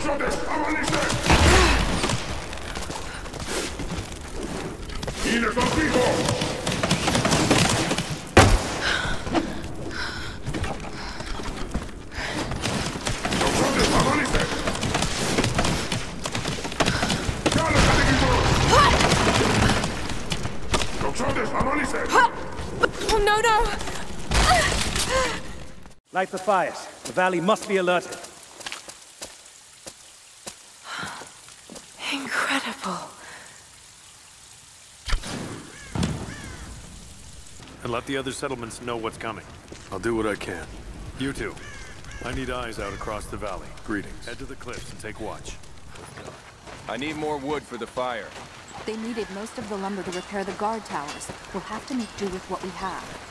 Oh, no, no! Light the fires. The valley must be alerted. Incredible. And let the other settlements know what's coming. I'll do what I can. You two. I need eyes out across the valley. Greetings. Head to the cliffs and take watch. I need more wood for the fire. They needed most of the lumber to repair the guard towers. We'll have to make do with what we have.